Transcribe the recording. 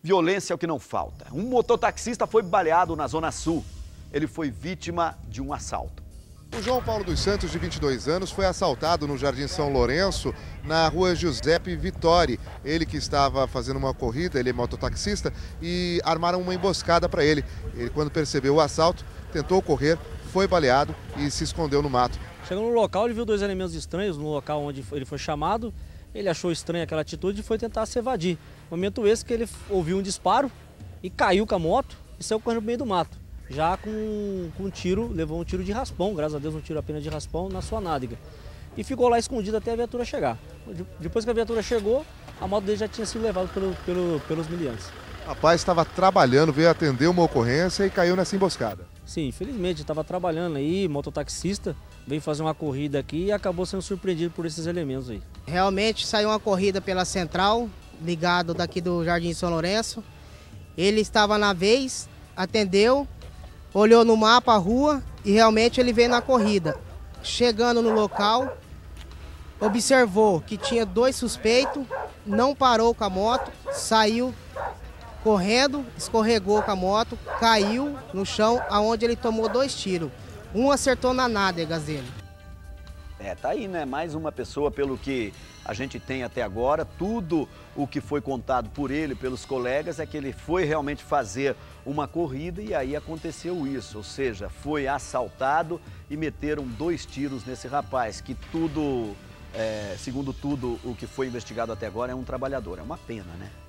Violência é o que não falta. Um mototaxista foi baleado na Zona Sul. Ele foi vítima de um assalto. O João Paulo dos Santos, de 22 anos, foi assaltado no Jardim São Lourenço, na rua Giuseppe Vittori. Ele que estava fazendo uma corrida, ele é mototaxista, e armaram uma emboscada para ele. Ele, quando percebeu o assalto, tentou correr, foi baleado e se escondeu no mato. Chegando no local, ele viu dois elementos estranhos no local onde ele foi chamado. Ele achou estranha aquela atitude e foi tentar se evadir. No momento esse que ele ouviu um disparo e caiu com a moto e saiu correndo no meio do mato. Já com um tiro, levou um tiro de raspão, graças a Deus um tiro apenas de raspão na sua nádega. E ficou lá escondido até a viatura chegar. Depois que a viatura chegou, a moto dele já tinha sido levada pelos miliantes. O rapaz estava trabalhando, veio atender uma ocorrência e caiu nessa emboscada. Sim, infelizmente, estava trabalhando aí, mototaxista, veio fazer uma corrida aqui e acabou sendo surpreendido por esses elementos aí. Realmente saiu uma corrida pela central, ligado daqui do Jardim São Lourenço. Ele estava na vez, atendeu, olhou no mapa a rua e realmente ele veio na corrida. Chegando no local, observou que tinha dois suspeitos, não parou com a moto, saiu correndo, escorregou com a moto, caiu no chão, aonde ele tomou dois tiros. Um acertou na nádega dele. Tá aí, né? Mais uma pessoa, pelo que a gente tem até agora, tudo o que foi contado por ele, pelos colegas, é que ele foi realmente fazer uma corrida e aí aconteceu isso. Ou seja, foi assaltado e meteram dois tiros nesse rapaz, que tudo, segundo tudo o que foi investigado até agora, é um trabalhador. É uma pena, né?